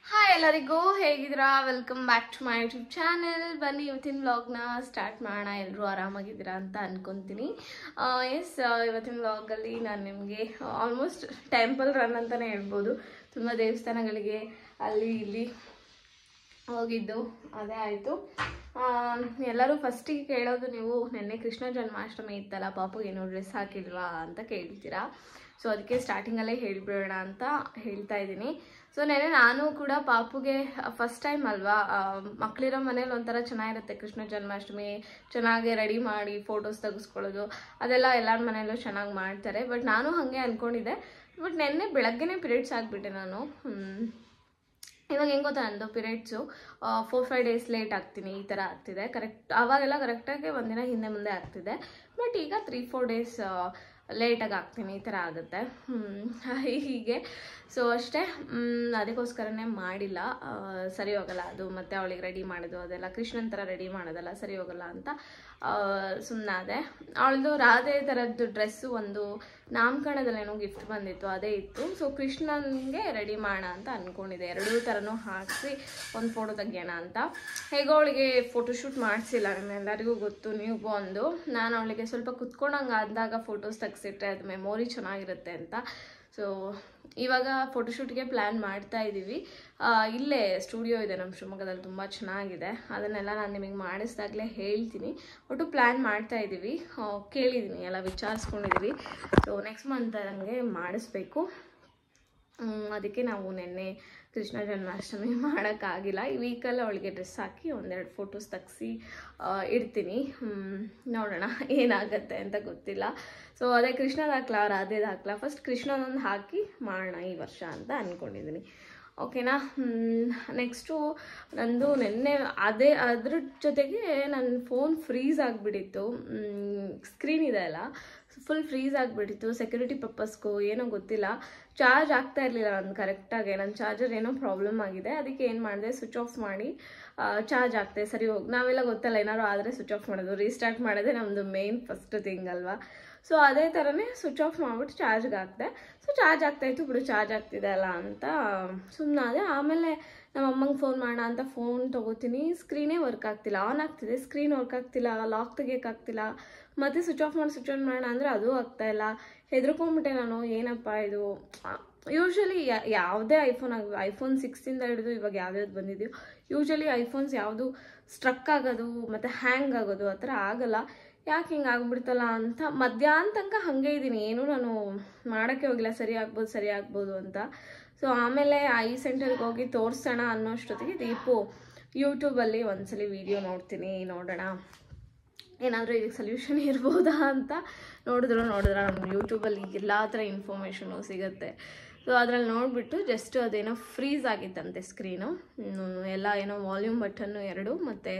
Hi ಎಲ್ಲರಿಗೂ ಹೇಗಿದ್ದೀರಾ? Welcome back to my YouTube channel. ಬನ್ನಿ ಇವತ್ತಿನ ವ್ಲಾಗ್ನ ಸ್ಟಾರ್ಟ್ ಮಾಡೋಣ. ಎಲ್ಲರೂ ಆರಾಮಾಗಿದ್ದೀರಾ ಅಂತ ಅನ್ಕೊತೀನಿ. ಎಸ್, ಇವತ್ತಿನ ವ್ಲಾಗಲ್ಲಿ ನಾನು ನಿಮಗೆ ಆಲ್ಮೋಸ್ಟ್ ಟೆಂಪಲ್ ರನ್ ಅಂತಲೇ ಹೇಳ್ಬೋದು. ತುಂಬ ದೇವಸ್ಥಾನಗಳಿಗೆ ಅಲ್ಲಿ ಇಲ್ಲಿ ಹೋಗಿದ್ದು ಅದೇ ಆಯಿತು. ಎಲ್ಲರೂ ಫಸ್ಟಿಗೆ ಕೇಳೋದು, ನೀವು ನೆನ್ನೆ ಕೃಷ್ಣ ಜನ್ಮಾಷ್ಟಮಿ ಇತ್ತಲ್ಲ, ಪಾಪುಗೇನೋ ಡ್ರೆಸ್ ಹಾಕಿಲ್ವಾ ಅಂತ ಕೇಳ್ತೀರಾ. ಸೊ ಅದಕ್ಕೆ ಸ್ಟಾರ್ಟಿಂಗಲ್ಲೇ ಹೇಳಿಬಿಡೋಣ ಅಂತ ಹೇಳ್ತಾ ಇದ್ದೀನಿ. ಸೊ ನೆನ್ನೆ ನಾನು ಕೂಡ ಪಾಪುಗೆ ಫಸ್ಟ್ ಟೈಮ್ ಅಲ್ವಾ, ಮಕ್ಕಳಿರೋ ಮನೇಲಿ ಒಂಥರ ಚೆನ್ನಾಗಿರುತ್ತೆ ಕೃಷ್ಣ ಜನ್ಮಾಷ್ಟಮಿ, ಚೆನ್ನಾಗಿ ರೆಡಿ ಮಾಡಿ ಫೋಟೋಸ್ ತೆಗೆಸ್ಕೊಳ್ಳೋದು ಅದೆಲ್ಲ ಎಲ್ಲರ ಮನೆಯಲ್ಲೂ ಚೆನ್ನಾಗಿ ಮಾಡ್ತಾರೆ. ಬಟ್ ನಾನು ಹಾಗೆ ಅಂದ್ಕೊಂಡಿದ್ದೆ. ಬಟ್ ನೆನ್ನೆ ಬೆಳಗ್ಗೆನೇ ಪಿರಿಯಡ್ಸ್ ಆಗಿಬಿಟ್ಟೆ ನಾನು. ಇವಾಗ ಹೆಂಗೆ ಗೊತ್ತಾ, ನಂದು ಪಿರಿಯಡ್ಸು 4-5 ಡೇಸ್ ಲೇಟ್ ಆಗ್ತೀನಿ, ಈ ಥರ ಆಗ್ತಿದೆ. ಆವಾಗೆಲ್ಲ ಕರೆಕ್ಟಾಗಿ ಒಂದಿನ ಹಿಂದೆ ಮುಂದೆ ಆಗ್ತಿದೆ. ಬಟ್ ಈಗ 3-4 ಡೇಸ್ ಲೇಟಾಗಿ ಆಗ್ತೀನಿ, ಈ ಥರ ಆಗುತ್ತೆ. ಹೀಗೆ ಸೊ ಅಷ್ಟೇ. ಅದಕ್ಕೋಸ್ಕರನೇ ಮಾಡಿಲ್ಲ, ಸರಿ ಹೋಗಲ್ಲ ಅದು. ಮತ್ತು ಅವಳಿಗೆ ರೆಡಿ ಮಾಡೋದು ಅದೆಲ್ಲ ಕೃಷ್ಣನ ಥರ ರೆಡಿ ಮಾಡೋದಲ್ಲ ಸರಿ ಹೋಗಲ್ಲ ಅಂತ ಸುಮ್ಮನಾದೆ. ಅವಳದು ರಾಧೆ ಥರದ್ದು ಡ್ರೆಸ್ಸು ಒಂದು ನಾಮಕರಣದಲ್ಲೇನೋ ಗಿಫ್ಟ್ ಬಂದಿತ್ತು, ಅದೇ ಇತ್ತು. ಸೊ ಕೃಷ್ಣನಿಗೆ ರೆಡಿ ಮಾಡೋಣ ಅಂತ ಅಂದ್ಕೊಂಡಿದ್ದೆ. ಎರಡೂ ಥರನೂ ಹಾಕಿಸಿ ಒಂದು ಫೋಟೋ ತೆಗಿಯೋಣ ಅಂತ. ಹೇಗೋ ಅವಳಿಗೆ ಫೋಟೋಶೂಟ್ ಮಾಡಿಸಿಲ್ಲ, ಎಲ್ಲರಿಗೂ ಗೊತ್ತು. ನೀವು ಒಂದು ನಾನು ಅವಳಿಗೆ ಸ್ವಲ್ಪ ಕುತ್ಕೊಂಡಂಗೆ ಆದಾಗ ಫೋಟೋಸ್ ತೆಗೆಸಿಟ್ರೆ ಅದು ಮೆಮೊರಿ ಚೆನ್ನಾಗಿರುತ್ತೆ ಅಂತ. ಸೊ ಇವಾಗ ಫೋಟೋಶೂಟ್ಗೆ ಪ್ಲ್ಯಾನ್ ಮಾಡ್ತಾ ಇದ್ದೀವಿ. ಇಲ್ಲೇ ಸ್ಟುಡಿಯೋ ಇದೆ ನಮ್ಮ ಶಿವಮೊಗ್ಗದಲ್ಲಿ, ತುಂಬ ಚೆನ್ನಾಗಿದೆ. ಅದನ್ನೆಲ್ಲ ನಾನು ನಿಮಗೆ ಮಾಡಿಸಿದಾಗಲೇ ಹೇಳ್ತೀನಿ. ಒಟ್ಟು ಪ್ಲ್ಯಾನ್ ಮಾಡ್ತಾ ಇದ್ದೀವಿ, ಕೇಳಿದ್ದೀನಿ, ಎಲ್ಲ ವಿಚಾರಿಸ್ಕೊಂಡಿದ್ದೀವಿ. ಸೊ ನೆಕ್ಸ್ಟ್ ಮಂತ್ ಹಂಗೆ ಮಾಡಿಸ್ಬೇಕು. ಅದಕ್ಕೆ ನಾವು ನೆನ್ನೆ ಕೃಷ್ಣ ಜನ್ಮಾಷ್ಟಮಿ ಮಾಡೋಕ್ಕಾಗಿಲ್ಲ. ಈ ವೀಕಲ್ಲಿ ಅವಳಿಗೆ ಡ್ರೆಸ್ ಹಾಕಿ ಒಂದೆರಡು ಫೋಟೋಸ್ ತೆಗ್ಸಿ ಇಡ್ತೀನಿ. ನೋಡೋಣ ಏನಾಗುತ್ತೆ ಅಂತ ಗೊತ್ತಿಲ್ಲ. ಸೊ ಅದೇ ಕೃಷ್ಣದ ಹಾಕ್ಲಾ ರಾಧೆದು ಹಾಕ್ಲಾ, ಫಸ್ಟ್ ಕೃಷ್ಣನೊಂದು ಹಾಕಿ ಮಾಡೋಣ ಈ ವರ್ಷ ಅಂತ ಅಂದ್ಕೊಂಡಿದ್ದೀನಿ. ಓಕೆನಾ. ನೆಕ್ಸ್ಟು ನಂದು ನೆನ್ನೆ ಅದ್ರ ಜೊತೆಗೆ ನನ್ನ ಫೋನ್ ಫ್ರೀಸ್ ಆಗಿಬಿಟ್ಟಿತ್ತು. ಸ್ಕ್ರೀನ್ ಇದೆ ಅಲ್ಲ, ಫುಲ್ ಫ್ರೀಸ್ ಆಗಿಬಿಟ್ಟಿತ್ತು. ಸೆಕ್ಯೂರಿಟಿ ಪರ್ಪಸ್ಗೂ ಏನೋ ಗೊತ್ತಿಲ್ಲ, ಚಾರ್ಜ್ ಆಗ್ತಾ ಇರಲಿಲ್ಲ ನಾನು ಕರೆಕ್ಟಾಗಿ. ನನ್ನ ಚಾರ್ಜರ್ ಏನೋ ಪ್ರಾಬ್ಲಮ್ ಆಗಿದೆ. ಅದಕ್ಕೆ ಏನು ಮಾಡಿದೆ, ಸ್ವಿಚ್ ಆಫ್ ಮಾಡಿ ಚಾರ್ಜ್ ಆಗ್ತದೆ ಸರಿ ಹೋಗಿ. ನಾವೆಲ್ಲ ಗೊತ್ತಲ್ಲ, ಏನಾದ್ರು ಆದರೆ ಸ್ವಿಚ್ ಆಫ್ ಮಾಡೋದು, ರೀಸ್ಟಾರ್ಟ್ ಮಾಡೋದೇ ನಮ್ಮದು ಮೇನ್ ಫಸ್ಟ್ ಥಿಂಗ್ ಅಲ್ವಾ. ಸೊ ಅದೇ ಥರನೇ ಸ್ವಿಚ್ ಆಫ್ ಮಾಡಿಬಿಟ್ಟು ಚಾರ್ಜ್ಗೆ ಹಾಕಿದೆ. ಸೊ ಚಾರ್ಜ್ ಆಗ್ತಾಯಿತ್ತು, ಬಿಡು ಚಾರ್ಜ್ ಆಗ್ತಿದೆ ಅಲ್ಲ ಅಂತ ಸುಮ್ಮನಾದೆ. ಆಮೇಲೆ ನಮ್ಮ ಅಮ್ಮಂಗೆ ಫೋನ್ ಮಾಡೋಣ ಅಂತ ಫೋನ್ ತೊಗೋತೀನಿ, ಸ್ಕ್ರೀನೇ ವರ್ಕ್ ಆಗ್ತಿಲ್ಲ. ಆನ್ ಆಗ್ತಿದೆ, ಸ್ಕ್ರೀನ್ ವರ್ಕ್ ಆಗ್ತಿಲ್ಲ, ಲಾಕ್ ತೆಗಿಯೋಕ್ಕಾಗ್ತಿಲ್ಲ. ಮತ್ತು ಸ್ವಿಚ್ ಆಫ್ ಮಾಡಿ ಸ್ವಿಚ್ ಆನ್ ಮಾಡೋಣ ಅಂದರೆ ಅದೂ ಆಗ್ತಾಯಿಲ್ಲ. ಹೆದರ್ಕೊಂಡ್ಬಿಟ್ಟೆ ನಾನು, ಏನಪ್ಪ ಇದು. ಯೂಶ್ವಲಿ ಯಾವುದೇ ಐಫೋನ್ 6 ಹಿಡಿದು ಇವಾಗ ಯಾವ್ಯಾವ್ದು ಬಂದಿದೆಯೋ, ಯೂಶ್ವಲಿ ಐಫೋನ್ಸ್ ಯಾವುದು ಸ್ಟ್ರಕ್ ಆಗೋದು ಮತ್ತು ಹ್ಯಾಂಗ್ ಆಗೋದು ಆ ಥರ ಆಗಲ್ಲ. ಯಾಕೆ ಹಿಂಗೆ ಆಗ್ಬಿಡ್ತಲ್ಲ ಅಂತ ಮಧ್ಯಾಹ್ನ ತನಕ ಹಾಗೆ ಇದ್ದೀನಿ, ಏನೂ ನಾನು ಮಾಡೋಕ್ಕೆ ಹೋಗಿಲ್ಲ. ಸರಿ ಆಗ್ಬೋದು ಅಂತ. ಸೊ ಆಮೇಲೆ ಐ ಸೆಂಟರ್ಗೆ ಹೋಗಿ ತೋರಿಸೋಣ ಅನ್ನೋಷ್ಟೊತ್ತಿಗೆ ದೀಪು ಯೂಟ್ಯೂಬಲ್ಲಿ ಒಂದ್ಸಲಿ ವಿಡಿಯೋ ನೋಡೋಣ ಏನಾದರೂ ಇದಕ್ಕೆ ಸೊಲ್ಯೂಷನ್ ಇರ್ಬೋದಾ ಅಂತ ನೋಡಿದ್ರೆ ನಮ್ಗೆ ಯೂಟ್ಯೂಬಲ್ಲಿ ಎಲ್ಲ ಥರ ಇನ್ಫಾರ್ಮೇಷನು ಸಿಗುತ್ತೆ. ಸೊ ಅದ್ರಲ್ಲಿ ನೋಡಿಬಿಟ್ಟು ಜಸ್ಟ್ ಅದೇನೋ ಫ್ರೀಸ್ ಆಗಿತ್ತಂತೆ ಸ್ಕ್ರೀನು. ಎಲ್ಲ ಏನೋ ವಾಲ್ಯೂಮ್ ಬಟನ್ನು 2 ಮತ್ತು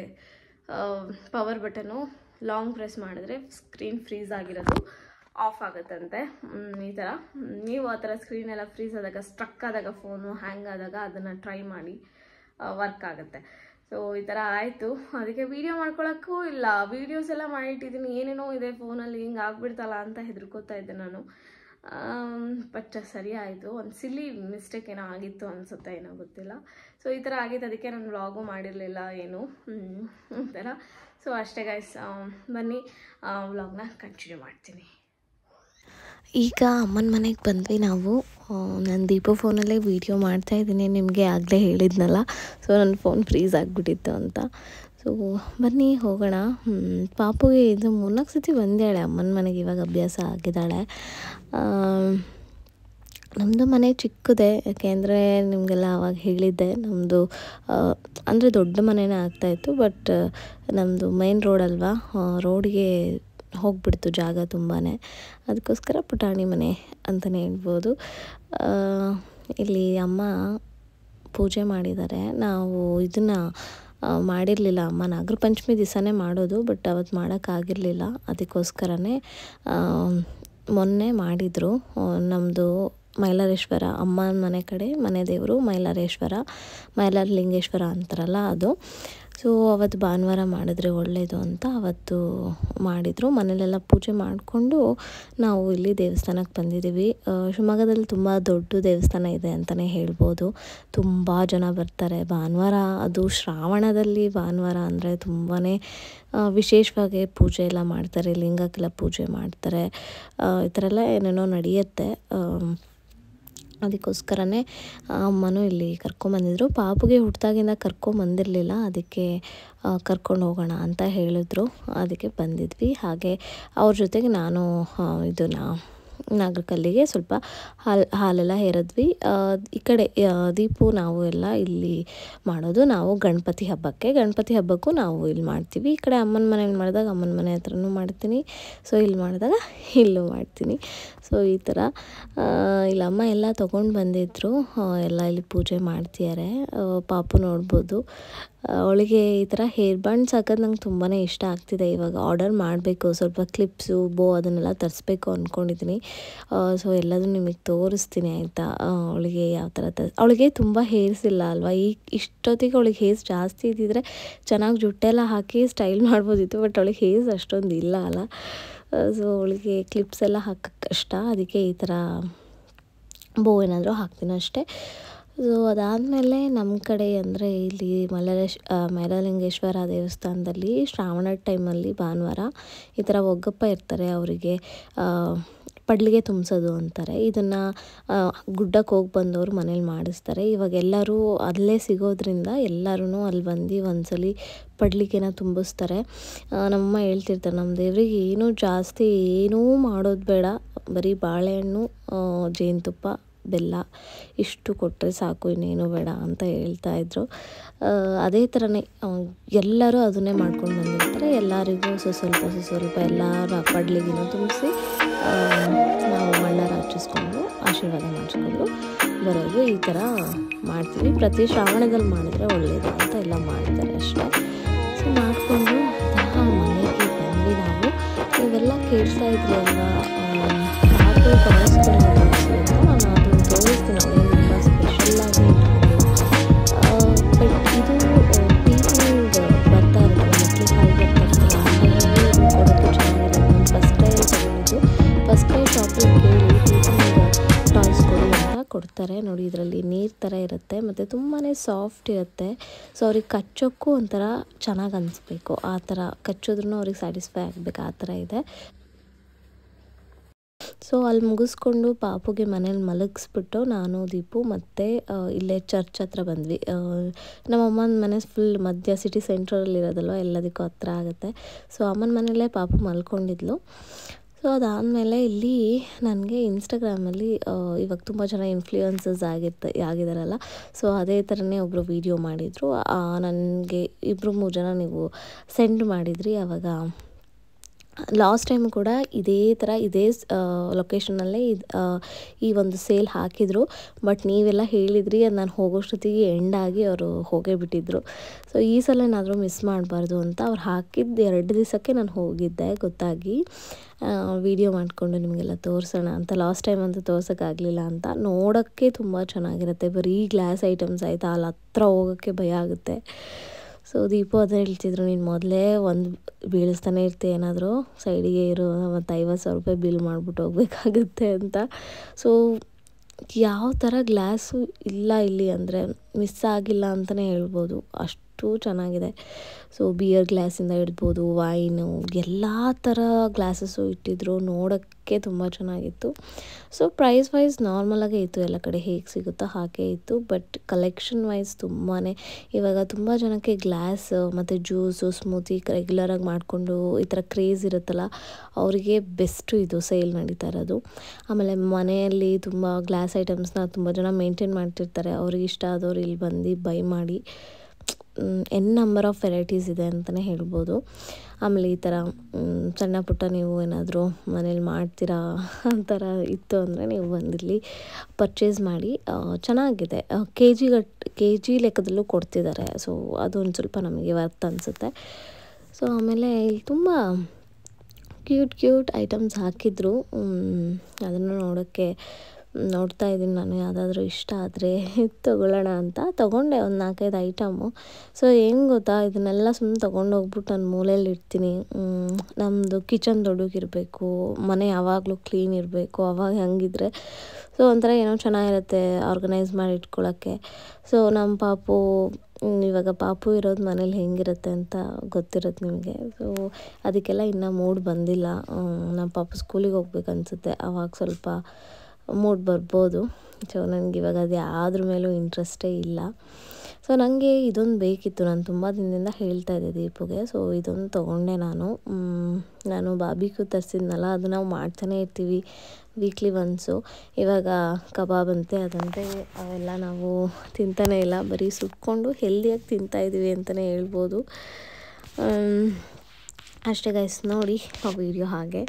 ಪವರ್ ಬಟನ್ನು ಲಾಂಗ್ ಪ್ರೆಸ್ ಮಾಡಿದ್ರೆ ಸ್ಕ್ರೀನ್ ಫ್ರೀಸ್ ಆಗಿರೋದು ಆಫ್ ಆಗುತ್ತಂತೆ. ಈ ಥರ ನೀವು ಆ ಥರ ಸ್ಕ್ರೀನೆಲ್ಲ ಫ್ರೀಸ್ ಆದಾಗ, ಸ್ಟ್ರಕ್ ಆದಾಗ, ಫೋನು ಹ್ಯಾಂಗ್ ಆದಾಗ ಅದನ್ನು ಟ್ರೈ ಮಾಡಿ, ವರ್ಕ್ ಆಗುತ್ತೆ. ಸೊ ಈ ಥರ ಆಯಿತು. ಅದಕ್ಕೆ ವೀಡಿಯೋ ಮಾಡ್ಕೊಳಕ್ಕೂ ಇಲ್ಲ, ವೀಡಿಯೋಸ್ ಎಲ್ಲ ಮಾಡಿಟ್ಟಿದ್ದೀನಿ. ಏನೇನೋ ಇದೆ ಫೋನಲ್ಲಿ, ಹಿಂಗೆ ಆಗ್ಬಿಡ್ತಲ್ಲ ಅಂತ ಹೆದರ್ಕೋತಾ ಇದ್ದೆ ನಾನು. ಬಟ್ ಸರಿ ಆಯಿತು. ಒಂದು ಸಿಲ್ಲಿ ಮಿಸ್ಟೇಕ್ ಏನೋ ಆಗಿತ್ತು ಅನಿಸುತ್ತೆ, ಏನೋ ಗೊತ್ತಿಲ್ಲ. ಸೊ ಈ ಥರ ಆಗಿತ್ತು, ಅದಕ್ಕೆ ನಾನು ವ್ಲಾಗು ಮಾಡಿರಲಿಲ್ಲ ಏನು ಈ ಥರ. ಸೊ ಅಷ್ಟೇ ಗೈಸ್, ಬನ್ನಿ ವ್ಲಾಗ್ನ ಕಂಟಿನ್ಯೂ ಮಾಡ್ತೀನಿ. ಈಗ ಅಮ್ಮನ ಮನೆಗೆ ಬಂದ್ವಿ ನಾವು. ನಾನು ದೀಪು ಫೋನಲ್ಲೇ ವೀಡಿಯೋ ಮಾಡ್ತಾಯಿದ್ದೀನಿ, ನಿಮಗೆ ಆಗಲೇ ಹೇಳಿದ್ನಲ್ಲ. ಸೊ ನನ್ನ ಫೋನ್ ಫ್ರೀಸ್ ಆಗಿಬಿಟ್ಟಿತ್ತು ಅಂತ. ಸೊ ಬನ್ನಿ ಹೋಗೋಣ. ಪಾಪುಗೆ ಇದು 3-4 ಸತಿ ಬಂದಾಳೆ ಅಮ್ಮನ ಮನೆಗೆ, ಇವಾಗ ಅಭ್ಯಾಸ ಆಗಿದ್ದಾಳೆ. ನಮ್ಮದು ಮನೆ ಚಿಕ್ಕದೆ, ಯಾಕೆಂದರೆ ನಿಮಗೆಲ್ಲ ಆವಾಗ ಹೇಳಿದ್ದೆ, ನಮ್ಮದು ಅಂದರೆ ದೊಡ್ಡ ಮನೆಯೇ ಆಗ್ತಾಯಿತ್ತು. ಬಟ್ ನಮ್ಮದು ಮೈನ್ ರೋಡ್ ಅಲ್ವಾ, ರೋಡಿಗೆ ಹೋಗ್ಬಿಡ್ತು ಜಾಗ ತುಂಬಾ. ಅದಕ್ಕೋಸ್ಕರ ಪುಟಾಣಿ ಮನೆ ಅಂತಲೇ ಹೇಳ್ಬೋದು. ಇಲ್ಲಿ ಅಮ್ಮ ಪೂಜೆ ಮಾಡಿದ್ದಾರೆ. ನಾವು ಇದನ್ನು ಮಾಡಿರಲಿಲ್ಲ, ಅಮ್ಮ ನಾಗರ ಪಂಚಮಿ ದಿವಸನೇ ಮಾಡೋದು. ಬಟ್ ಅವತ್ತು ಮಾಡೋಕ್ಕಾಗಿರಲಿಲ್ಲ, ಅದಕ್ಕೋಸ್ಕರನೇ ಮೊನ್ನೆ ಮಾಡಿದರು. ನಮ್ಮದು ಮೈಲಾರೇಶ್ವರ, ಅಮ್ಮನ ಮನೆ ಕಡೆ ಮನೆ ದೇವರು ಮೈಲಾರೇಶ್ವರ, ಮೈಲಾರಲಿಂಗೇಶ್ವರ ಅಂತಾರಲ್ಲ ಅದು. ಸೊ ಅವತ್ತು ಭಾನುವಾರ ಮಾಡಿದ್ರೆ ಒಳ್ಳೆಯದು ಅಂತ ಅವತ್ತು ಮಾಡಿದರು. ಮನೇಲೆಲ್ಲ ಪೂಜೆ ಮಾಡಿಕೊಂಡು ನಾವು ಇಲ್ಲಿ ದೇವಸ್ಥಾನಕ್ಕೆ ಬಂದಿದ್ದೀವಿ. ಶಿವಮೊಗ್ಗದಲ್ಲಿ ತುಂಬ ದೊಡ್ಡ ದೇವಸ್ಥಾನ ಇದೆ ಅಂತಲೇ ಹೇಳ್ಬೋದು. ತುಂಬ ಜನ ಬರ್ತಾರೆ ಭಾನುವಾರ, ಅದು ಶ್ರಾವಣದಲ್ಲಿ ಭಾನುವಾರ ಅಂದರೆ ತುಂಬಾ ವಿಶೇಷವಾಗಿ ಪೂಜೆ ಎಲ್ಲ ಮಾಡ್ತಾರೆ, ಲಿಂಗಕ್ಕೆಲ್ಲ ಪೂಜೆ ಮಾಡ್ತಾರೆ, ಈ ಥರ ಎಲ್ಲ ಏನೇನೋ ನಡೆಯುತ್ತೆ. ಅದಕ್ಕೋಸ್ಕರನೇ ಅಮ್ಮನೂ ಇಲ್ಲಿ ಕರ್ಕೊಂಬಂದಿದ್ರು. ಪಾಪುಗೆ ಹುಟ್ಟಿದಾಗಿಂದ ಕರ್ಕೊಂಬಂದಿರಲಿಲ್ಲ, ಅದಕ್ಕೆ ಕರ್ಕೊಂಡು ಹೋಗೋಣ ಅಂತ ಹೇಳಿದ್ರು, ಅದಕ್ಕೆ ಬಂದಿದ್ವಿ. ಹಾಗೆ ಅವ್ರ ಜೊತೆಗೆ ನಾನು ಇದನ್ನು ನಾಗರಕಲ್ಲಿಗೆ ಸ್ವಲ್ಪ ಹಾಲೆಲ್ಲ ಹೇರಿದ್ವಿ. ಈ ಕಡೆ ದೀಪು ನಾವು ಎಲ್ಲ ಇಲ್ಲಿ ಮಾಡೋದು. ನಾವು ಗಣಪತಿ ಹಬ್ಬಕ್ಕೂ ನಾವು ಇಲ್ಲಿ ಮಾಡ್ತೀವಿ. ಈ ಕಡೆ ಅಮ್ಮನ ಮನೇಲಿ ಮಾಡಿದಾಗ ಅಮ್ಮನ ಮನೆ ಹತ್ರನೂ ಮಾಡ್ತೀನಿ, ಸೊ ಇಲ್ಲಿ ಮಾಡಿದಾಗ ಇಲ್ಲೂ ಮಾಡ್ತೀನಿ. ಸೊ ಈ ಥರ ಇಲ್ಲಿ ಅಮ್ಮ ಎಲ್ಲ ತೊಗೊಂಡು ಬಂದಿದ್ರು, ಎಲ್ಲ ಇಲ್ಲಿ ಪೂಜೆ ಮಾಡ್ತಿದ್ದಾರೆ. ಪಾಪು ನೋಡ್ಬೋದು, ಅವಳಿಗೆ ಈ ಥರ ಹೇರ್ ಬ್ಯಾಂಡ್ಸ್ ಹಾಕೋದು ನಂಗೆ ತುಂಬಾ ಇಷ್ಟ ಆಗ್ತಿದೆ. ಇವಾಗ ಆರ್ಡರ್ ಮಾಡಬೇಕು, ಸ್ವಲ್ಪ ಕ್ಲಿಪ್ಸು ಬೋ ಅದನ್ನೆಲ್ಲ ತರಿಸ್ಬೇಕು ಅಂದ್ಕೊಂಡಿದ್ದೀನಿ. ಸೊ ಎಲ್ಲದೂ ನಿಮಗೆ ತೋರಿಸ್ತೀನಿ ಆಯಿತಾ. ಅವಳಿಗೆ ಯಾವ ಥರ ಅವಳಿಗೆ ತುಂಬ ಹೇರ್ಸ್ ಇಲ್ಲ ಅಲ್ವಾ, ಇಷ್ಟೊತ್ತಿಗೆ ಅವಳಿಗೆ ಹೇರ್ಸ್ ಜಾಸ್ತಿ ಇದ್ದಿದ್ರೆ ಚೆನ್ನಾಗಿ ಜುಟ್ಟೆಲ್ಲ ಹಾಕಿ ಸ್ಟೈಲ್ ಮಾಡ್ಬೋದಿತ್ತು, ಬಟ್ ಅವಳಿಗೆ ಹೇರ್ಸ್ ಅಷ್ಟೊಂದು ಇಲ್ಲ ಅಲ್ಲ. ಸೊ ಅವಳಿಗೆ ಕ್ಲಿಪ್ಸ್ ಎಲ್ಲ ಹಾಕೋಕ್ಕೆ ಕಷ್ಟ, ಅದಕ್ಕೆ ಈ ಥರ ಬೋ ಏನಾದರೂ ಹಾಕ್ತೀನಿ ಅಷ್ಟೇ. ಸೊ ಅದಾದಮೇಲೆ ನಮ್ಮ ಕಡೆ ಅಂದರೆ ಇಲ್ಲಿ ಮೈಲಾರಲಿಂಗೇಶ್ವರ ದೇವಸ್ಥಾನದಲ್ಲಿ ಶ್ರಾವಣದ ಟೈಮಲ್ಲಿ ಭಾನುವಾರ ಈ ಥರ ಒಗ್ಗಪ್ಪ ಇರ್ತಾರೆ, ಅವರಿಗೆ ಪಡ್ಲಿಗೆ ತುಂಬಿಸೋದು ಅಂತಾರೆ. ಇದನ್ನು ಗುಡ್ಡಕ್ಕೆ ಹೋಗಿ ಬಂದವರು ಮನೇಲಿ ಮಾಡಿಸ್ತಾರೆ. ಇವಾಗ ಎಲ್ಲರೂ ಅಲ್ಲೇ ಸಿಗೋದ್ರಿಂದ ಎಲ್ಲರೂ ಅಲ್ಲಿ ಬಂದು ಒಂದ್ಸಲಿ ಪಡ್ಲಿಗೆನ ತುಂಬಿಸ್ತಾರೆ. ನಮ್ಮಮ್ಮ ಹೇಳ್ತಿರ್ತಾರೆ, ನಮ್ಮ ದೇವ್ರಿಗೆ ಏನೂ ಮಾಡೋದು ಬೇಡ, ಬರೀ ಬಾಳೆಹಣ್ಣು, ಜೇನುತುಪ್ಪ, ಬೆಲ್ಲ ಇಷ್ಟು ಕೊಟ್ಟರೆ ಸಾಕು, ಇನ್ನೇನು ಬೇಡ ಅಂತ ಹೇಳ್ತಾಯಿದ್ರು. ಅದೇ ಥರನೇ ಎಲ್ಲರೂ ಅದನ್ನೇ ಮಾಡ್ಕೊಂಡು ಬಂದಿರ್ತಾರೆ. ಎಲ್ಲರಿಗೂ ಸ್ವಲ್ಪ ಎಲ್ಲರ ಪಡ್ಲಿಗೆನೂ ತುಂಬಿಸಿ ನಾವು ಮಣ್ಣಾರ ಹಚ್ಚಿಸ್ಕೊಂಡು ಆಶೀರ್ವಾದ ಮಾಡಿಸ್ಕೊಂಡು ಬರೋದು. ಈ ಥರ ಮಾಡ್ತೀವಿ. ಪ್ರತಿ ಶ್ರಾವಣದಲ್ಲಿ ಮಾಡಿದ್ರೆ ಒಳ್ಳೆಯದು ಅಂತ ಎಲ್ಲ ಮಾಡ್ತಾರೆ ಅಷ್ಟೇ. ಸೊ ಮಾಡಿಕೊಂಡು ಮನೆಗೆ ಬಂದು ನಾವು ಇವೆಲ್ಲ ಕೇಳ್ತಾ ಇದ್ರಿ ಅಲ್ವಾ, ಪಾಪು ಕಳಿಸ್ಕೊಂಡು ಅಂತ ನಾನು ಅದನ್ನು ತೋರಿಸ್ತೀನಿ. ಅವಳೇ ತುಂಬ ಸ್ಪೆಷಲ್ಲಾಗಿ ಬಟ್ ಇದು ಟೀಚಿಂಗ್ ಬರ್ತಾ ಇರುತ್ತೆ, ಮಕ್ಕಳಿಗೆ ಹಾಲು ಬರ್ತಾ ಇರ್ತಲ್ಲ, ಹಾಗಾಗಿ ಇದು ಕೊಡೋಕ್ಕೆ ಚೆನ್ನಾಗಿರುತ್ತೆ. ನಾನು ಫಸ್ಟ್ ಕ್ರೈ ಶಾಪಿಗೆ ಕೇಳಿ ಟೀಚಿಂಗ್ ಟಾಯ್ಸ್ ಕೊಡಿ ಅಂತ ಕೊಡ್ತಾರೆ. ನೋಡಿ, ಇದರಲ್ಲಿ ನೀರು ಥರ ಇರುತ್ತೆ ಮತ್ತು ತುಂಬಾ ಸಾಫ್ಟ್ ಇರುತ್ತೆ. ಸೊ ಅವ್ರಿಗೆ ಕಚ್ಚೋಕ್ಕೂ ಒಂಥರ ಚೆನ್ನಾಗಿ ಅನಿಸ್ಬೇಕು, ಆ ಥರ ಕಚ್ಚೋದ್ರೂ ಅವ್ರಿಗೆ ಸ್ಯಾಟಿಸ್ಫೈ ಆಗಬೇಕು, ಆ ಥರ ಇದೆ. ಸೊ ಅಲ್ಲಿ ಮುಗಿಸ್ಕೊಂಡು ಪಾಪುಗೆ ಮನೇಲಿ ಮಲಗಿಸ್ಬಿಟ್ಟು ನಾನು ದೀಪು ಮತ್ತು ಇಲ್ಲೇ ಚರ್ಚ್ ಹತ್ರ ಬಂದ್ವಿ. ನಮ್ಮ ಅಮ್ಮನ ಮನೆ ಫುಲ್ ಮಧ್ಯ ಸಿಟಿ ಸೆಂಟ್ರಲ್ಲಿರೋದಲ್ವ, ಎಲ್ಲದಕ್ಕೂ ಹತ್ರ ಆಗುತ್ತೆ. ಸೊ ಅಮ್ಮನ ಮನೆಯಲ್ಲೇ ಪಾಪು ಮಲ್ಕೊಂಡಿದ್ಲು. ಸೊ ಅದಾದಮೇಲೆ ಇಲ್ಲಿ ನನಗೆ ಇನ್ಸ್ಟಾಗ್ರಾಮಲ್ಲಿ ಇವಾಗ ತುಂಬ ಜನ ಇನ್ಫ್ಲೂಯೆನ್ಸರ್ಸ್ ಆಗಿದ್ದಾರಲ್ಲ, ಸೊ ಅದೇ ಥರನೇ ಒಬ್ಬರು ವೀಡಿಯೋ ಮಾಡಿದರು. ನನಗೆ 2-3 ಜನ ನೀವು ಸೆಂಡ್ ಮಾಡಿದ್ರಿ. ಆವಾಗ ಲಾಸ್ಟ್ ಟೈಮ್ ಕೂಡ ಇದೇ ಲೊಕೇಶನ್ನಲ್ಲೇ ಈ ಒಂದು ಸೇಲ್ ಹಾಕಿದರು, ಬಟ್ ನೀವೆಲ್ಲ ಹೇಳಿದ್ರಿ, ಅದು ನಾನು ಹೋಗೋಷ್ಟೊತ್ತಿಗೆ ಎಂಡಾಗಿ ಅವರು ಹೋಗೇ ಬಿಟ್ಟಿದ್ರು. ಸೊ ಈ ಸಲ ಏನಾದರೂ ಮಿಸ್ ಮಾಡಬಾರ್ದು ಅಂತ ಅವ್ರು ಹಾಕಿದ್ದು 2 ದಿವಸಕ್ಕೆ ನಾನು ಹೋಗಿದ್ದೆ ಗೊತ್ತಾಗಿ, ವಿಡಿಯೋ ಮಾಡಿಕೊಂಡು ನಿಮಗೆಲ್ಲ ತೋರಿಸೋಣ ಅಂತ. ಲಾಸ್ಟ್ ಟೈಮ್ ಅಂತೂ ತೋರ್ಸೋಕ್ಕಾಗಲಿಲ್ಲ ಅಂತ. ನೋಡೋಕ್ಕೆ ತುಂಬ ಚೆನ್ನಾಗಿರುತ್ತೆ, ಬರೀ ಗ್ಲಾಸ್ ಐಟಮ್ಸ್ ಆಯಿತಾ, ಅಲ್ಲಿ ಹತ್ರ ಹೋಗೋಕ್ಕೆ ಭಯ ಆಗುತ್ತೆ. ಸೊ ದೀಪು ಅದೇ ಹೇಳ್ತಿದ್ರು, ನೀನು ಮೊದಲೇ ಒಂದು ಬೀಳಿಸ್ತಾನೆ ಇರ್ತೀಯ, ಏನಾದರೂ ಸೈಡಿಗೆ ಇರು, ಮತ್ತು 50,000 ರೂಪಾಯಿ ಬಿಲ್ ಮಾಡಿಬಿಟ್ಟು ಹೋಗ್ಬೇಕಾಗುತ್ತೆ ಅಂತ. ಸೊ ಯಾವ ಥರ ಗ್ಲಾಸು ಇಲ್ಲ ಇಲ್ಲಿ ಅಂದರೆ ಮಿಸ್ ಆಗಿಲ್ಲ ಅಂತಲೇ ಹೇಳ್ಬೋದು, ಅಷ್ಟು ಚೆನ್ನಾಗಿದೆ. ಸೊ ಬಿಯರ್ ಗ್ಲಾಸಿಂದ ಇಡ್ಬೋದು, ವೈನು, ಎಲ್ಲ ಥರ ಗ್ಲಾಸಸ್ಸು ಇಟ್ಟಿದ್ರು, ನೋಡೋಕ್ಕೆ ತುಂಬ ಚೆನ್ನಾಗಿತ್ತು. ಸೊ ಪ್ರೈಸ್ ವೈಸ್ ನಾರ್ಮಲಾಗೇ ಇತ್ತು, ಎಲ್ಲ ಕಡೆ ಹೇಗೆ ಸಿಗುತ್ತೋ ಹಾಗೇ ಇತ್ತು. ಬಟ್ ಕಲೆಕ್ಷನ್ ವೈಸ್ ತುಂಬಾ ಇವಾಗ ತುಂಬ ಜನಕ್ಕೆ ಗ್ಲಾಸ್ ಮತ್ತು ಜ್ಯೂಸು, ಸ್ಮೂತಿ ರೆಗ್ಯುಲರಾಗಿ ಮಾಡಿಕೊಂಡು ಈ ಥರ ಕ್ರೇಜ್ ಇರುತ್ತಲ್ಲ, ಅವರಿಗೆ ಬೆಸ್ಟು ಇದು ಸೇಲ್ ನಡೀತಾ ಇರೋದು. ಆಮೇಲೆ ಮನೆಯಲ್ಲಿ ತುಂಬ ಗ್ಲಾಸ್ ಐಟಮ್ಸ್ನ ತುಂಬ ಜನ ಮೇಂಟೈನ್ ಮಾಡ್ತಿರ್ತಾರೆ, ಅವ್ರಿಗೆ ಇಷ್ಟ ಆದವ್ರು ಇಲ್ಲಿ ಬಂದು ಬೈ ಮಾಡಿ ನಂಬರ್ ಆಫ್ ವೆರೈಟೀಸ್ ಇದೆ ಅಂತಲೇ ಹೇಳ್ಬೋದು. ಆಮೇಲೆ ಈ ಥರ ಸಣ್ಣ ಪುಟ್ಟ ನೀವು ಏನಾದರೂ ಮನೇಲಿ ಮಾಡ್ತೀರಾ ಆ ಥರ ಇತ್ತು ಅಂದರೆ ನೀವು ಬಂದಿಲ್ಲಿ ಪರ್ಚೇಸ್ ಮಾಡಿ, ಚೆನ್ನಾಗಿದೆ. ಕೆ ಜಿ ಲೆಕ್ಕದಲ್ಲೂ ಕೊಡ್ತಿದ್ದಾರೆ. ಸೊ ಅದೊಂದು ಸ್ವಲ್ಪ ನಮಗೆ ವರ್ತ್ ಅನಿಸುತ್ತೆ. ಸೊ ಆಮೇಲೆ ಇಲ್ಲಿ ತುಂಬ ಕ್ಯೂಟ್ ಐಟಮ್ಸ್ ಹಾಕಿದ್ರು, ಅದನ್ನು ನೋಡೋಕ್ಕೆ ನೋಡ್ತಾ ಇದ್ದೀನಿ ನಾನು ಯಾವುದಾದ್ರೂ ಇಷ್ಟ ಆದರೆ ತೊಗೊಳ್ಳೋಣ ಅಂತ. ತೊಗೊಂಡೆ ಒಂದು 4-5 ಐಟಮು. ಸೊ ಹೆಂಗೆ ಗೊತ್ತಾ, ಇದನ್ನೆಲ್ಲ ಸುಮ್ಮನೆ ತೊಗೊಂಡೋಗ್ಬಿಟ್ಟು ನಾನು ಮೂಲೆಯಲ್ಲಿ ಇಡ್ತೀನಿ. ನಮ್ಮದು ಕಿಚನ್ ದೊಡ್ಡಗಿರಬೇಕು, ಮನೆ ಯಾವಾಗಲೂ ಕ್ಲೀನ್ ಇರಬೇಕು, ಅವಾಗ ಹಂಗಿದ್ರೆ ಸೊ ಒಂಥರ ಏನೋ ಚೆನ್ನಾಗಿರುತ್ತೆ ಆರ್ಗನೈಸ್ ಮಾಡಿ ಇಟ್ಕೊಳ್ಳೋಕ್ಕೆ. ಸೊ ನಮ್ಮ ಪಾಪು ಇವಾಗ ಪಾಪು ಇರೋದು ಮನೇಲಿ ಹೆಂಗಿರುತ್ತೆ ಅಂತ ಗೊತ್ತಿರುತ್ತೆ ನಿಮಗೆ. ಸೊ ಅದಕ್ಕೆಲ್ಲ ಇನ್ನೂ ಮೂಡ್ ಬಂದಿಲ್ಲ. ನಮ್ಮ ಪಾಪು ಸ್ಕೂಲಿಗೆ ಹೋಗ್ಬೇಕು ಅನಿಸುತ್ತೆ, ಅವಾಗ ಸ್ವಲ್ಪ ಮೂಡ್ ಬರ್ಬೋದು. ಸೊ ನನಗೆ ಇವಾಗ ಅದು ಯಾವ್ದ್ರ ಮೇಲೂ ಇಂಟ್ರೆಸ್ಟೇ ಇಲ್ಲ. ಸೊ ನನಗೆ ಇದೊಂದು ಬೇಕಿತ್ತು, ನಾನು ತುಂಬ ದಿನದಿಂದ ಹೇಳ್ತಾ ಇದ್ದೆ ದೀಪುಗೆ. ಸೊ ಇದೊಂದು ತೊಗೊಂಡೆ ನಾನು ಬಾರ್ಬಿಕ್ಯೂ ತರಿಸಿದ್ನಲ್ಲ, ಅದು ನಾವು ಮಾಡ್ತಾನೆ ಇರ್ತೀವಿ ವೀಕ್ಲಿ ಒನ್ಸು. ಇವಾಗ ಕಬಾಬ್ ಅಂತೆ ಅದಂತೆ ಅವೆಲ್ಲ ನಾವು ತಿಂತಾನೇ ಇಲ್ಲ, ಬರೀ ಸುಟ್ಕೊಂಡು ಹೆಲ್ದಿಯಾಗಿ ತಿಂತಾಯಿದ್ದೀವಿ ಅಂತಲೇ ಹೇಳ್ಬೋದು. ಅಷ್ಟೇ ಗೈಸ್, ನೋಡಿ ಆ ವಿಡಿಯೋ ಹಾಗೆ.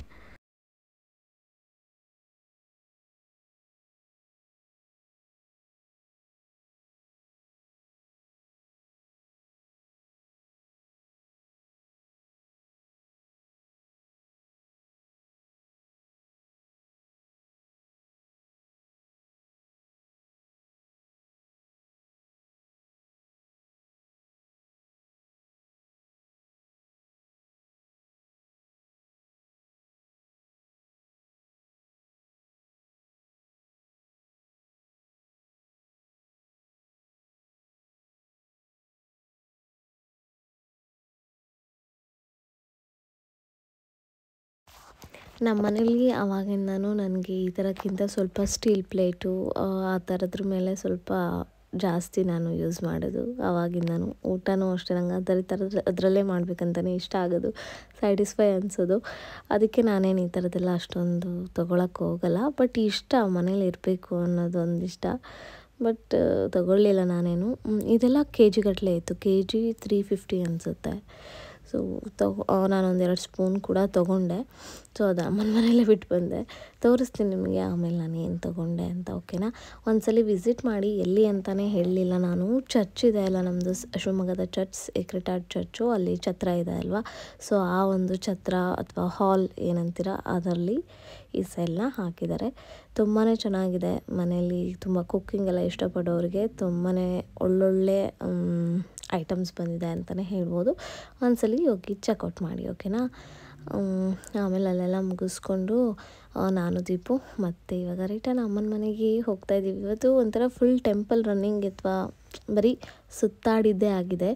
ನಮ್ಮ ಮನೇಲಿ ಆವಾಗಿಂದನೂ ನನಗೆ ಈ ಥರಕ್ಕಿಂತ ಸ್ವಲ್ಪ ಸ್ಟೀಲ್ ಪ್ಲೇಟು ಆ ಥರದ್ರ ಮೇಲೆ ಸ್ವಲ್ಪ ಜಾಸ್ತಿ ನಾನು ಯೂಸ್ ಮಾಡೋದು ಆವಾಗಿಂದನೂ. ಊಟನೂ ಅಷ್ಟೇ ನಂಗೆ ಅದರಲ್ಲೇ ಮಾಡಬೇಕಂತಲೇ ಇಷ್ಟ ಆಗೋದು, ಸ್ಯಾಟಿಸ್ಫೈ ಅನಿಸೋದು. ಅದಕ್ಕೆ ನಾನೇನು ಈ ಥರದ್ದೆಲ್ಲ ಅಷ್ಟೊಂದು ತೊಗೊಳಕ್ಕೆ ಹೋಗಲ್ಲ. ಬಟ್ ಇಷ್ಟ ಮನೇಲಿ ಇರಬೇಕು ಅನ್ನೋದೊಂದು ಇಷ್ಟ. ಬಟ್ ತೊಗೊಳ್ಳಿಲ್ಲ ನಾನೇನು. ಇದೆಲ್ಲ KG ಗಟ್ಟಲೆ ಇತ್ತು, KG 350 ಅನಿಸುತ್ತೆ. ಸೊ ನಾನೊಂದು 2 ಸ್ಪೂನ್ ಕೂಡ ತೊಗೊಂಡೆ. ಸೊ ಅದು ಅಮ್ಮನ ಮನೆಯಲ್ಲೇ ಬಿಟ್ಟು ಬಂದೆ. ತೋರಿಸ್ತೀನಿ ನಿಮಗೆ ಆಮೇಲೆ ನಾನು ಏನು ತೊಗೊಂಡೆ ಅಂತ, ಓಕೆನಾ? ಒಂದ್ಸಲಿ ವಿಸಿಟ್ ಮಾಡಿ. ಎಲ್ಲಿ ಅಂತಲೇ ಹೇಳಲಿಲ್ಲ ನಾನು. ಚರ್ಚ್ ಇದೆ ಅಲ್ಲ ನಮ್ಮದು ಶಿವಮೊಗ್ಗದ ಚರ್ಚ್, ಸೇಕ್ರೆಡ್ ಹಾರ್ಟ್ ಚರ್ಚು, ಅಲ್ಲಿ ಛತ್ರ ಇದೆ ಅಲ್ವಾ. ಸೊ ಆ ಒಂದು ಛತ್ರ ಅಥವಾ ಹಾಲ್ ಏನಂತೀರ ಅದರಲ್ಲಿ ಈ ಸೆಲ್ನ ಹಾಕಿದ್ದಾರೆ. ತುಂಬಾ ಚೆನ್ನಾಗಿದೆ. ಮನೆಯಲ್ಲಿ ತುಂಬ ಕುಕ್ಕಿಂಗ್ ಎಲ್ಲ ಇಷ್ಟಪಡೋರಿಗೆ ತುಂಬಾ ಒಳ್ಳೊಳ್ಳೆ ಐಟಮ್ಸ್ ಬಂದಿದೆ ಅಂತಲೇ ಹೇಳ್ಬೋದು. ಒಂದ್ಸಲಿ ಹೋಗಿ ಚೆಕ್ಔಟ್ ಮಾಡಿ, ಓಕೆನಾ? ಆಮೇಲೆ ಅಲ್ಲೆಲ್ಲ ಮುಗಿಸ್ಕೊಂಡು ನಾನು ದೀಪು ಮತ್ತು ಇವಾಗ ರಿಟರ್ನ್ ಅಮ್ಮನ ಮನೆಗೆ ಹೋಗ್ತಾಯಿದ್ದೀವಿ. ಇವತ್ತು ಒಂಥರ ಫುಲ್ ಟೆಂಪಲ್ ರನ್ನಿಂಗ್ ಅಥವಾ ಬರೀ ಸುತ್ತಾಡಿದ್ದೇ ಆಗಿದೆ.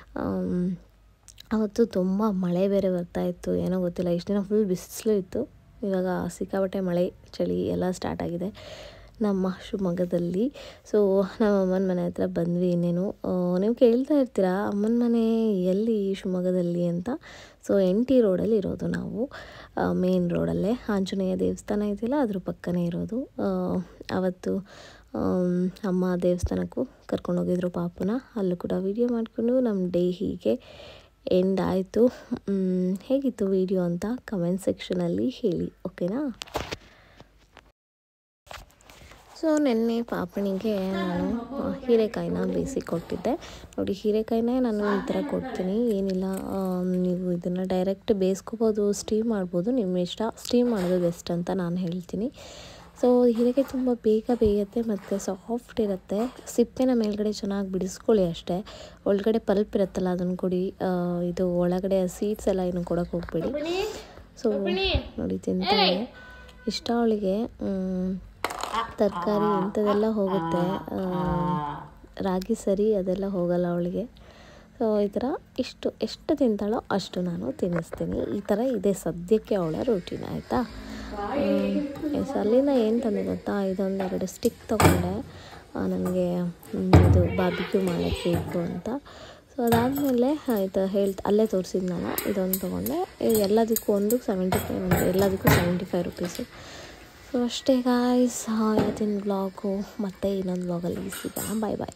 ಅವತ್ತು ತುಂಬ ಮಳೆ ಬೇರೆ ಬರ್ತಾಯಿತ್ತು, ಏನೋ ಗೊತ್ತಿಲ್ಲ. ಇಷ್ಟು ದಿನ ಫುಲ್ ಬಿಸಿಲು ಇತ್ತು, ಇವಾಗ ಸಿಕ್ಕಾಪಟ್ಟೆ ಮಳೆ ಚಳಿ ಎಲ್ಲ ಸ್ಟಾರ್ಟ್ ಆಗಿದೆ ನಮ್ಮ ಶಿವಮೊಗ್ಗದಲ್ಲಿ. ಸೊ ನಮ್ಮ ಅಮ್ಮನ ಮನೆ ಹತ್ರ ಬಂದ್ವಿ. ಇನ್ನೇನು ನೀವು ಕೇಳ್ತಾ ಇರ್ತೀರಾ ಅಮ್ಮನ ಮನೆ ಎಲ್ಲಿ ಶಿವಮೊಗ್ಗದಲ್ಲಿ ಅಂತ. ಸೊ NT ರೋಡಲ್ಲಿ ಇರೋದು ನಾವು, ಮೇನ್ ರೋಡಲ್ಲೇ. ಆಂಜನೇಯ ದೇವಸ್ಥಾನ ಇದೆಯಲ್ಲ ಅದ್ರ ಪಕ್ಕನೇ ಇರೋದು. ಅವತ್ತು ಅಮ್ಮ ದೇವಸ್ಥಾನಕ್ಕೂ ಕರ್ಕೊಂಡೋಗಿದ್ರು ಪಾಪುನ, ಅಲ್ಲೂ ಕೂಡ ವಿಡಿಯೋ ಮಾಡಿಕೊಂಡು ನಮ್ಮ ಡೇ ಹೀಗೆ ಎಂಡ್ ಆಯಿತು. ಹೇಗಿತ್ತು ವಿಡಿಯೋ ಅಂತ ಕಮೆಂಟ್ ಸೆಕ್ಷನಲ್ಲಿ ಹೇಳಿ, ಓಕೆನಾ? ಸೊ ನೆನ್ನೆ ಪಾಪನಿಗೆ ನಾನು ಹೀರೆಕಾಯಿನ ಬೇಯಿಸಿ ಕೊಟ್ಟಿದ್ದೆ. ನೋಡಿ, ಹೀರೆಕಾಯಿನೇ ನಾನು ಈ ಥರ ಕೊಡ್ತೀನಿ, ಏನಿಲ್ಲ. ನೀವು ಇದನ್ನು ಡೈರೆಕ್ಟ್ ಬೇಯಿಸ್ಕೋಬೋದು, ಸ್ಟೀಮ್ ಮಾಡ್ಬೋದು, ನಿಮ್ಮ ಇಷ್ಟ. ಸ್ಟೀಮ್ ಮಾಡೋದು ಬೆಸ್ಟ್ ಅಂತ ನಾನು ಹೇಳ್ತೀನಿ. ಸೊ ಹೀರೆಕಾಯಿ ತುಂಬ ಬೇಗ ಬೇಯುತ್ತೆ ಮತ್ತು ಸಾಫ್ಟ್ ಇರುತ್ತೆ. ಸಿಪ್ಪೆನ ಮೇಲ್ಗಡೆ ಚೆನ್ನಾಗಿ ಬಿಡಿಸ್ಕೊಳ್ಳಿ ಅಷ್ಟೇ. ಒಳಗಡೆ ಪಲ್ಪ್ ಇರುತ್ತಲ್ಲ ಅದನ್ನು ಕೊಡಿ. ಇದು ಒಳಗಡೆ ಸೀಡ್ಸ್ ಎಲ್ಲ ಏನು ಕೊಡೋಕೆ ಹೋಗ್ಬೇಡಿ. ಸೊ ನೋಡಿ, ತಿಂತಾಳೆ. ಇಷ್ಟ ಅವಳಿಗೆ. ತರಕಾರಿ ಇಂಥದ್ದೆಲ್ಲ ಹೋಗುತ್ತೆ, ರಾಗಿ ಸರಿ ಅದೆಲ್ಲ ಹೋಗಲ್ಲ ಅವಳಿಗೆ. ಸೊ ಈ ಥರ ಎಷ್ಟು ತಿಂತಾಳೋ ಅಷ್ಟು ನಾನು ತಿನ್ನಿಸ್ತೀನಿ. ಈ ಥರ ಇದೆ ಸದ್ಯಕ್ಕೆ ಅವಳ ರೂಟೀನ್, ಆಯಿತಾ? ಅಲ್ಲಿಂದ ಏನು ತಂದೆ ಗೊತ್ತಾ, ಇದೊಂದು 2 ಸ್ಟಿಕ್ ತೊಗೊಂಡೆ. ನನಗೆ ಇದು ಬಾರ್ಬಿಕ್ಯೂ ಮಾಡೋಕ್ಕೆ ಬೇಕು ಅಂತ. ಸೊ ಅದಾದಮೇಲೆ ಆಯಿತು ಅಲ್ಲೇ ತೋರಿಸಿದ್ದು ನಾನು. ಇದೊಂದು ತೊಗೊಂಡೆ. ಎಲ್ಲದಕ್ಕೂ ಒಂದಕ್ಕೆ 75, ಎಲ್ಲದಕ್ಕೂ 75 ರುಪೀಸು. ಸೊ ಅಷ್ಟೇ ಗಾಯ್ಸ್, ಇವತ್ತಿನ ವ್ಲಾಗು. ಮತ್ತೆ ಇನ್ನೊಂದು ವ್ಲಾಗಲ್ಲಿ ಸಿಗೋಣ. ಬಾಯ್ ಬಾಯ್.